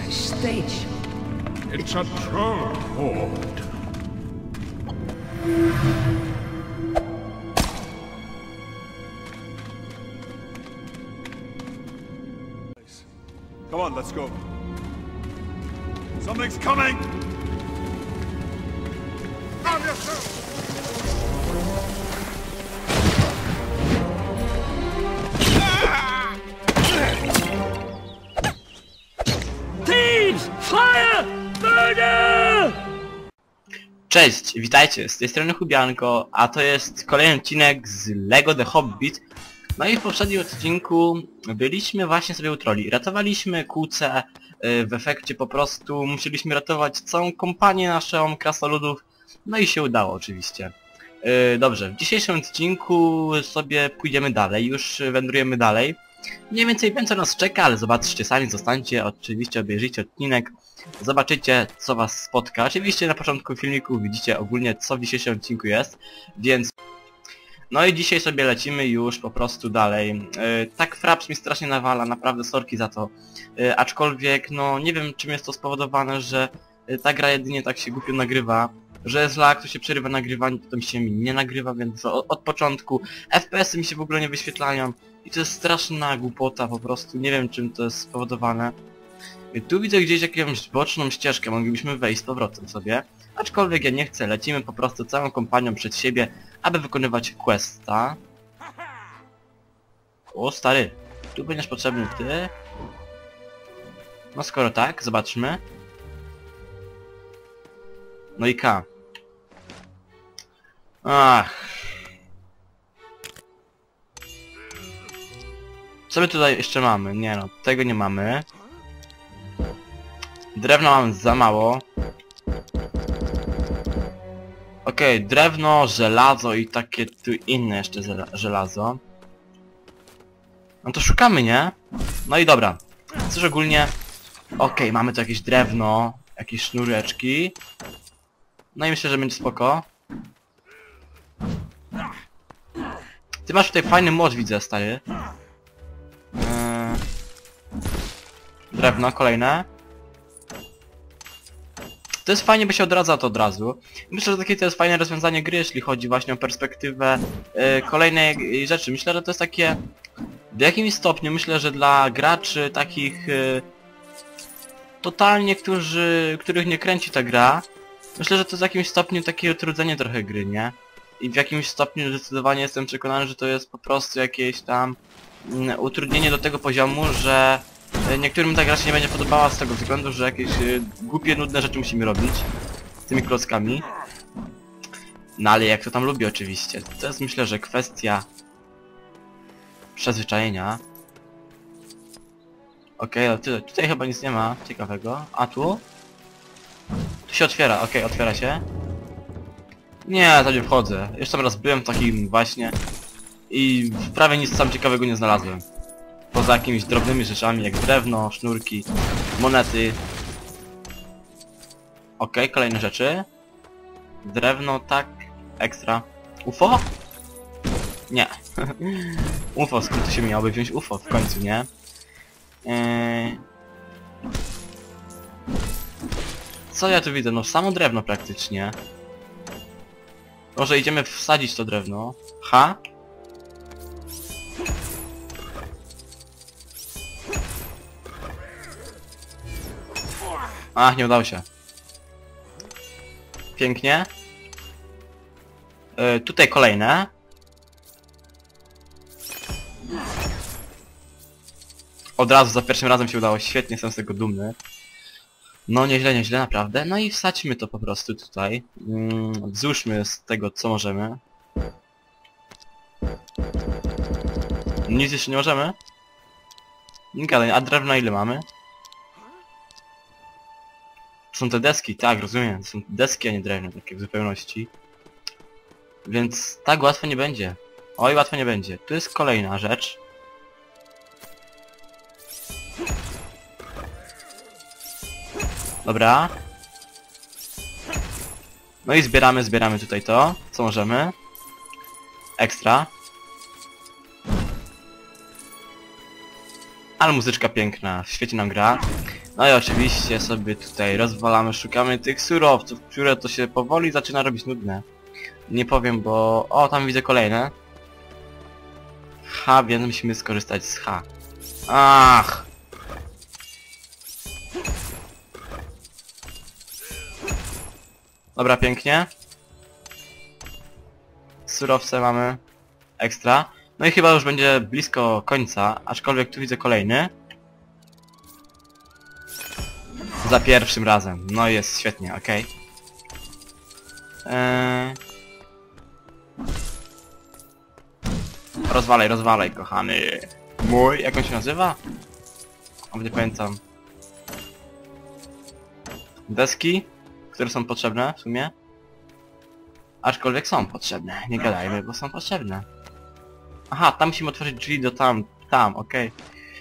stage. It's a troll horde. Come on, let's go. Something's coming! Arm yourself! Thieves! Fire! Murder! Cześć, witajcie, z tej strony Hubianko, a to jest kolejny odcinek z LEGO The Hobbit. No i w poprzednim odcinku byliśmy właśnie sobie u trolli. Ratowaliśmy kłócę, w efekcie po prostu musieliśmy ratować całą kompanię naszą krasnoludów. No i się udało oczywiście. Dobrze, w dzisiejszym odcinku sobie pójdziemy dalej, już wędrujemy dalej. Mniej więcej wiem co nas czeka, ale zobaczcie sami, zostańcie, oczywiście obejrzyjcie odcinek. Zobaczycie co was spotka. Oczywiście na początku filmiku widzicie ogólnie co w dzisiejszym odcinku jest, więc... No i dzisiaj sobie lecimy już po prostu dalej. Tak Fraps mi strasznie nawala, naprawdę sorki za to. Aczkolwiek no nie wiem czym jest to spowodowane, że ta gra jedynie tak się głupio nagrywa. Że jest lag, to się przerywa nagrywanie, potem się mi nie nagrywa, więc od początku FPS-y mi się w ogóle nie wyświetlają. I to jest straszna głupota po prostu, nie wiem czym to jest spowodowane. Tu widzę gdzieś jakąś boczną ścieżkę, moglibyśmy wejść z powrotem sobie. Aczkolwiek ja nie chcę, lecimy po prostu całą kompanią przed siebie, aby wykonywać questa. O stary, tu będziesz potrzebny ty. No skoro tak, zobaczmy. No i K. Ach. Co my tutaj jeszcze mamy? Nie no, tego nie mamy. Drewna mamy za mało. Okej, drewno, żelazo i takie tu inne jeszcze żelazo. No to szukamy, nie? No i dobra. Cóż ogólnie... Okej, mamy tu jakieś drewno, jakieś sznureczki. No i myślę, że będzie spoko. Ty masz tutaj fajny młot, widzę, stary. Drewno, kolejne. To jest fajnie, by się odradza to od razu. Myślę, że takie to jest fajne rozwiązanie gry, jeśli chodzi właśnie o perspektywę kolejnej rzeczy. Myślę, że to jest takie... W jakimś stopniu, myślę, że dla graczy takich... totalnie, których nie kręci ta gra. Myślę, że to jest w jakimś stopniu takie utrudzenie trochę gry, nie? I w jakimś stopniu zdecydowanie jestem przekonany, że to jest po prostu jakieś tam... utrudnienie do tego poziomu, że... Niektórym ta gra się nie będzie podobała z tego względu, że jakieś głupie, nudne rzeczy musimy robić z tymi klockami. No ale jak to tam lubię oczywiście. To jest myślę, że kwestia przyzwyczajenia. Okej, ale tutaj chyba nic nie ma ciekawego. A tu? Tu się otwiera, okej, otwiera się. Nie, to nie wchodzę. Jeszcze raz byłem w takim właśnie i prawie nic tam ciekawego nie znalazłem. Poza jakimiś drobnymi rzeczami jak drewno, sznurki, monety. Okej, kolejne rzeczy. Drewno, tak. Ekstra. UFO? Nie. UFO, skąd to się miałoby wziąć UFO w końcu, nie? Co ja tu widzę? No samo drewno praktycznie. Może idziemy wsadzić to drewno. Ha? Ach, nie udało się. Pięknie. Tutaj kolejne. Od razu za pierwszym razem się udało. Świetnie, jestem z tego dumny. No nieźle, nieźle, naprawdę. No i wsadźmy to po prostu tutaj. Wzłóżmy z tego co możemy. Nic jeszcze nie możemy? Nie gadaj, a drewna ile mamy? Są te deski, tak, rozumiem. Są deski, a nie drewno, takie w zupełności. Więc tak łatwo nie będzie. Oj, łatwo nie będzie. Tu jest kolejna rzecz. Dobra. No i zbieramy tutaj to, co możemy. Ekstra. Ale muzyczka piękna, świetnie nam gra. No i oczywiście sobie tutaj rozwalamy, szukamy tych surowców, które to się powoli zaczyna robić nudne. Nie powiem, bo... O, tam widzę kolejne. H, więc musimy skorzystać z H. Ach! Dobra, pięknie. Surowce mamy ekstra. No i chyba już będzie blisko końca, aczkolwiek tu widzę kolejny. Za pierwszym razem. No i jest świetnie, okej. Rozwalaj, rozwalaj, kochany. Mój, jak on się nazywa? O, nie pamiętam. Deski, które są potrzebne w sumie. Aczkolwiek są potrzebne. Nie gadajmy, bo są potrzebne. Aha, tam musimy otworzyć drzwi do tam, okej.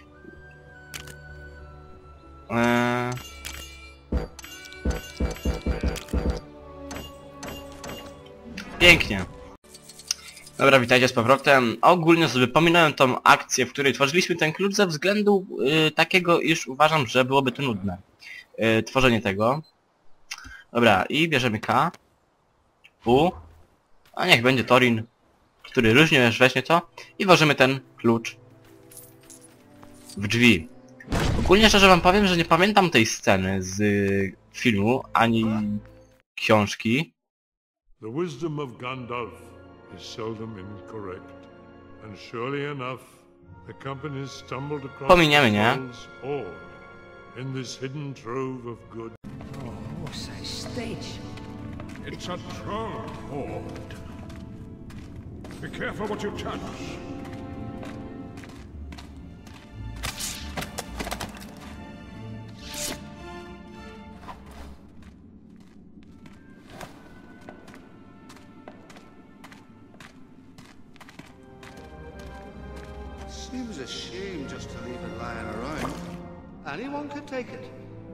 Pięknie. Dobra, witajcie z powrotem. Ogólnie sobie pominąłem tą akcję, w której tworzyliśmy ten klucz ze względu takiego, iż uważam, że byłoby to nudne. Tworzenie tego. Dobra, i bierzemy K. U. A niech będzie Torin, który różnie weźmie to. I włożymy ten klucz w drzwi. Ogólnie szczerze wam powiem, że nie pamiętam tej sceny z filmu, ani książki. The wisdom of Gandalf is seldom incorrect, and surely enough, the company stumbled across Pominiemy, nie? Troll's hoard in this hidden trove of good. Oh, what's that stench? It's a troll hoard. Be careful what you touch. Seems a shame just to leave it lying around. Anyone could take it.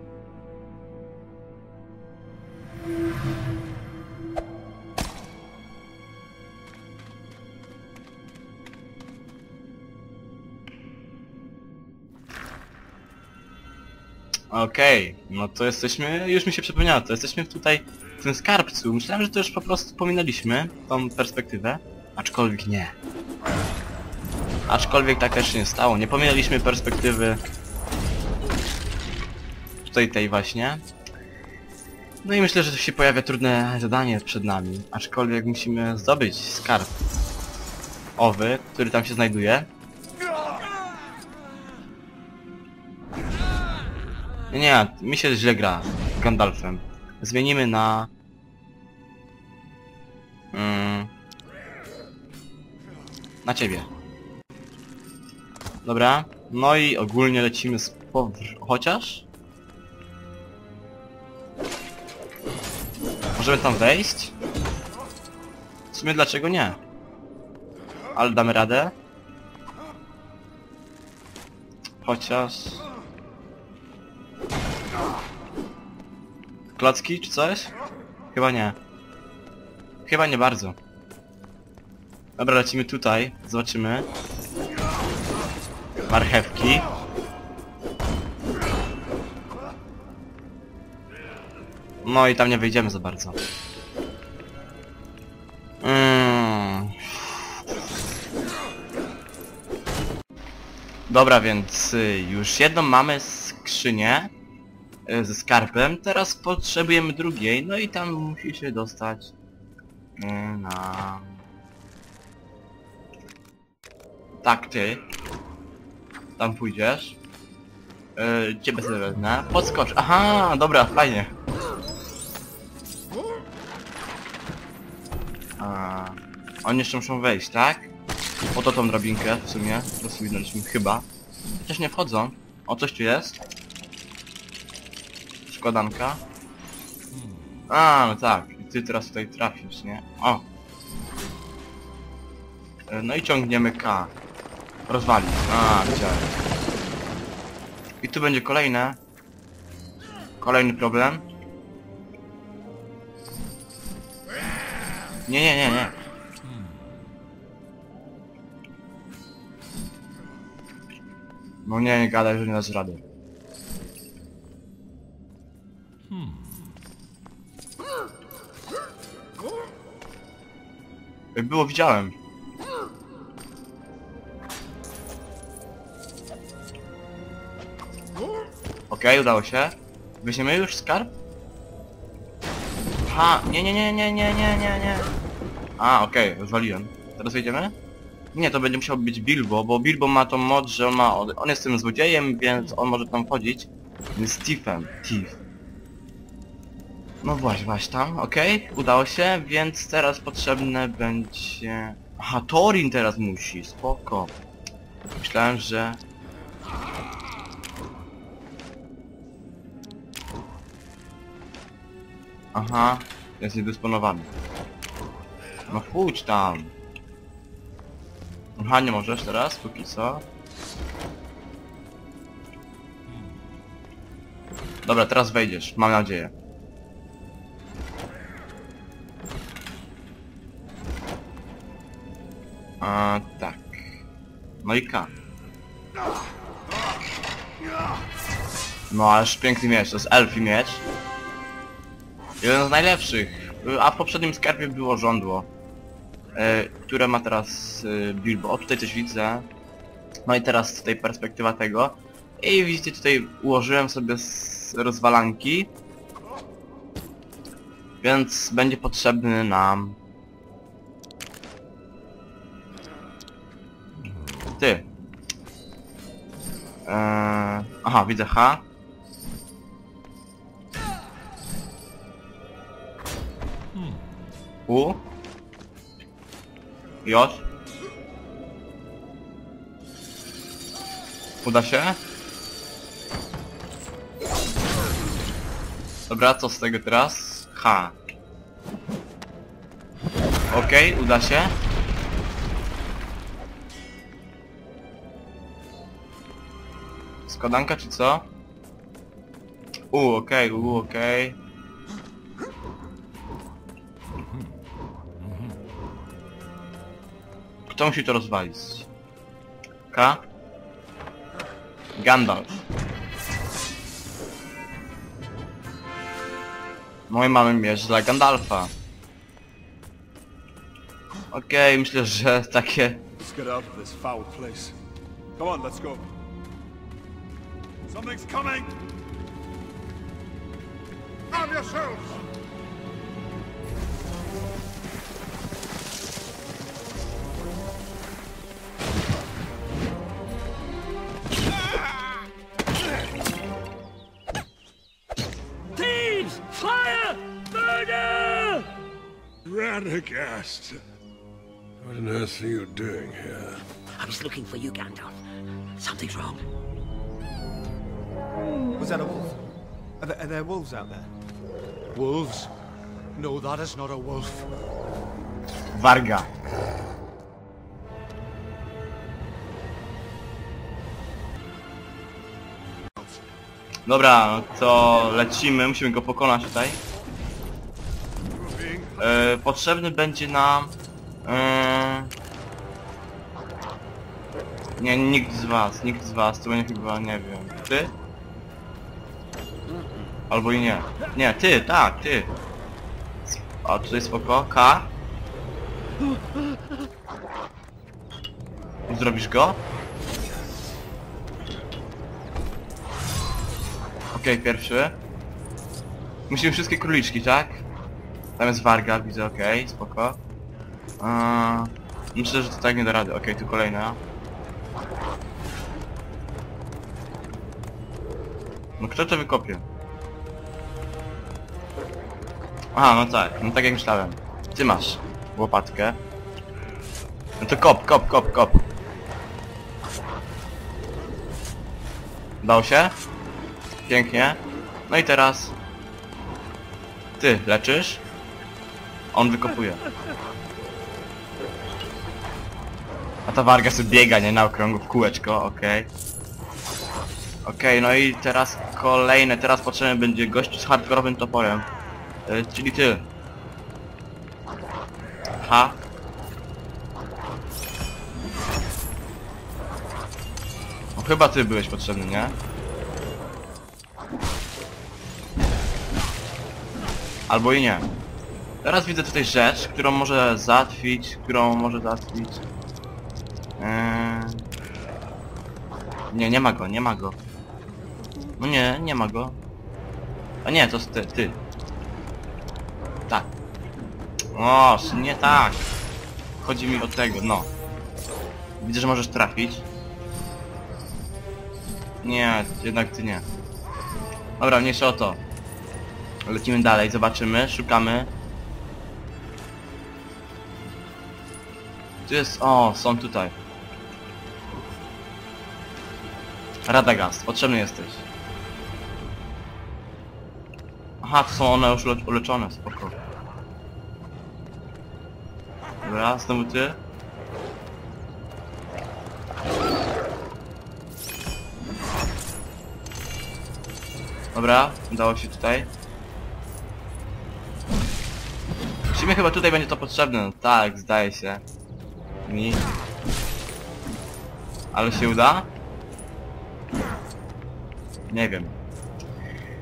Okej, no to jesteśmy, już mi się przypomniało, to jesteśmy tutaj w tym skarbcu. Myślałem, że to już po prostu pominęliśmy tą perspektywę, aczkolwiek nie. Aczkolwiek tak też się nie stało, nie pominęliśmy perspektywy tutaj tej właśnie. No i myślę, że tu się pojawia trudne zadanie przed nami, aczkolwiek musimy zdobyć skarb owy, który tam się znajduje. Nie, mi się źle gra Gandalfem. Zmienimy na... na ciebie. Dobra, no i ogólnie lecimy z chociaż? Możemy tam wejść? W sumie dlaczego nie? Ale damy radę? Chociaż... Klocki czy coś? Chyba nie. Chyba nie bardzo. Dobra, lecimy tutaj. Zobaczymy. Marchewki. No i tam nie wyjdziemy za bardzo. Dobra, więc już jedną mamy skrzynię ze skarbem, teraz potrzebujemy drugiej, no i tam musi się dostać na... Tak, ty. Tam pójdziesz. Ciebie sobie wezmę. Podskocz. Aha, dobra, fajnie. Oni jeszcze muszą wejść, tak? Oto tą drabinkę w sumie. Rozwinęliśmy chyba. Chociaż nie wchodzą. O, coś tu jest. Składanka. A, no tak. I ty teraz tutaj trafisz, nie? O! No i ciągniemy K. Rozwalić. A, widziałem. I tu będzie kolejne. Kolejny problem. Nie. No nie gadaj, że nie dasz rady. Jak było, widziałem. Okej, udało się. Weźmiemy już skarb? Ha, nie. A, okej, rozwaliłem. Teraz wejdziemy? Nie, to będzie musiał być Bilbo, bo Bilbo ma tą moc, że on jest tym złodziejem, więc on może tam wchodzić. Jest Thiefem. Thief. No właśnie tam, okej, udało się, więc teraz potrzebne będzie... Aha, Thorin teraz musi, spoko. Myślałem, że... Aha, jest niedysponowany. No pójdź tam. Aha, nie możesz teraz, póki co. Dobra, teraz wejdziesz, mam nadzieję. A tak. No i K. No ależ piękny miecz, to jest elfi miecz. Jeden z najlepszych. A w poprzednim skarbie było żądło. Które ma teraz Bilbo. O, tutaj coś widzę. No i teraz tutaj perspektywa tego. I widzicie, tutaj ułożyłem sobie rozwalanki. Więc będzie potrzebny nam... Ty. Aha, widzę H. U. J. Uda się? Dobra, co z tego teraz? H. Okej, uda się. Składanka czy co? Okej, okej. Kto musi to rozwalić? K? Gandalf. No i mamy miecz dla Gandalfa. Okej, myślę, że takie... Let's get out of this foul place. Come on, let's go. Something's coming! Arm yourselves! Thieves! Fire! Murder! Radagast! What on earth are you doing here? I was looking for you, Gandalf. Something's wrong. Was that a wolf? Are there wolves out there? Wolves? No, that is not a wolf. Warga. Dobra, no to lecimy, musimy go pokonać tutaj. Potrzebny będzie nam... Nie, nikt z was, to będzie chyba, nie wiem, ty? Albo i nie. Nie, ty, tak, ty. A tutaj spoko, K. Zrobisz go? Okej, pierwszy. Musimy wszystkie króliczki, tak? Tam jest warga, widzę, okej, spoko. Myślę, że to tak nie da rady. Okej, tu kolejna. No kto to wykopie? Aha, no tak jak myślałem. Ty masz łopatkę. No to kop. Udało się? Pięknie. No i teraz... Ty leczysz? On wykopuje. A ta warga sobie biega, nie? Na okrągło w kółeczko, okej. Okej, no i teraz kolejne, teraz potrzebny będzie gość z hardkorowym toporem. Czyli ty. H. No chyba ty byłeś potrzebny, nie? Albo i nie. Teraz widzę tutaj rzecz, którą może załatwić, Nie, nie ma go, nie ma go. No nie, nie ma go. A nie, to jest ty. Tak. O, nie tak. Chodzi mi o tego, no. Widzę, że możesz trafić. Nie, jednak ty nie. Dobra, mniejsza o to. Lecimy dalej, zobaczymy, szukamy. Tu jest... O, są tutaj. Radagast, potrzebny jesteś. Aha, to są one już uleczone, spoko. Dobra, znowu ty. Dobra, udało się tutaj. Musimy chyba tutaj będzie to potrzebne, no tak, zdaje się. Mi. Ale się uda? Nie wiem.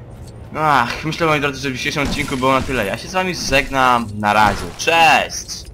Ach, myślę moi drodzy, że w dzisiejszym odcinku było na tyle. Ja się z wami żegnam. Na razie. Cześć!